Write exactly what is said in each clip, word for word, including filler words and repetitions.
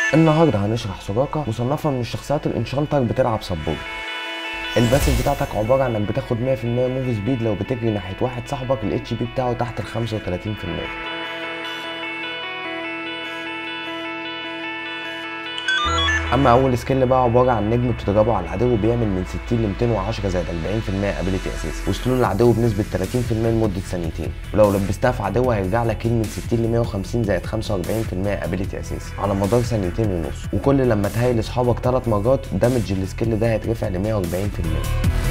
النهارده هنشرح سوراكا، مصنفه من الشخصيات الانشانتر بتلعب سبورت. الباسف بتاعتك عباره عن انك بتاخد مية في المية موف سبيد لو بتجري ناحيه واحد صاحبك الاتش بي بتاعه تحت ال خمسة وتلاتين في المية. اما اول سكيل بقى عباره عن نجم بتضربه على العدو بيعمل من ستين ل ميتين وعشرة زائد أربعين في المية ابيليتي اساسي، وسلول العدو بنسبه تلاتين في المية لمده ثانيتين، ولو لبستها في عدو هيرجع لك هيل من ستين ل مية وخمسين زائد خمسة وأربعين في المية ابيليتي اساسي على مدار ثانيتين ونص، وكل لما تهيل اصحابك ثلاث مرات دامج السكيل ده هيترفع ل مية وأربعين في المية.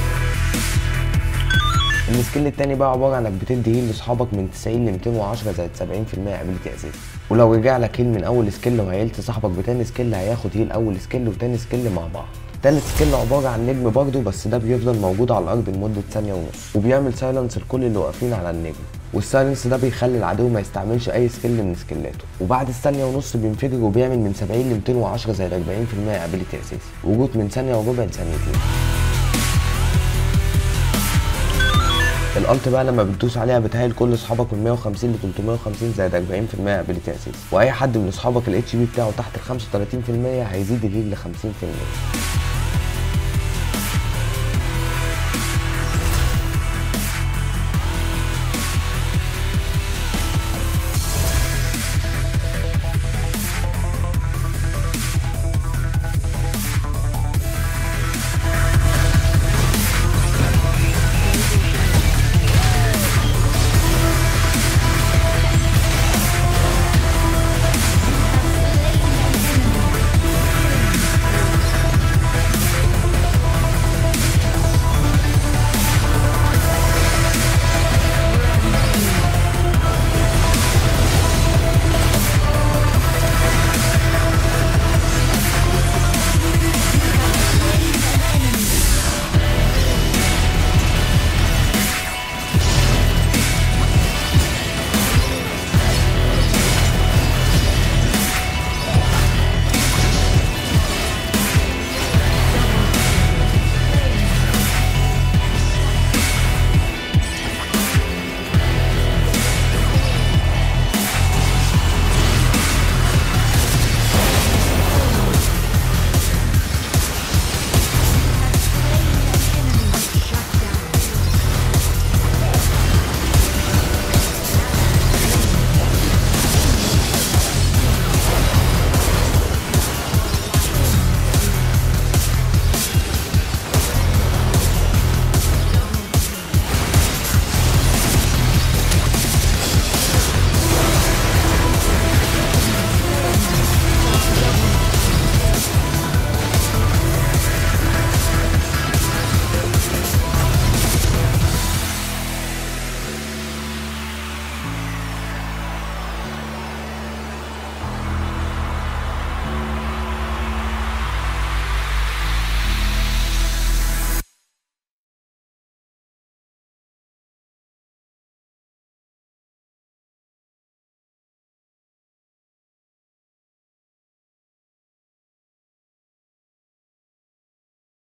السكيل التاني بقى عباره عن انك بتدي هيل لاصحابك من تسعين ل ميتين وعشرة زائد سبعين في المية ابيليتي اساسي، ولو رجع لك هيل من اول سكيل وهيلت صاحبك بتاني سكيل هياخد هيل اول سكيل وتاني سكيل مع بعض. تالت سكيل عباره عن نجم برضه، بس ده بيفضل موجود على الارض لمده ثانيه ونص وبيعمل سايلنس لكل اللي واقفين على النجم، والسايلنس ده بيخلي العدو ما يستعملش اي سكيل من سكيلاته، وبعد الثانيه ونص بينفجر وبيعمل من سبعين ل ميتين وعشرة زائد أربعين في المية ابيليتي اساسي، وجود من ثانيه وربع لثانيتين. الالت بقى لما بتدوس عليها بتهيل كل اصحابك من مية وخمسين ل تلتمية وخمسين زائد أربعين في المية ابيليتي اساسي، واي حد من اصحابك الاتش بي بتاعه تحت ال خمسة وتلاتين في المية هيزيد الهيل ل خمسين في المية.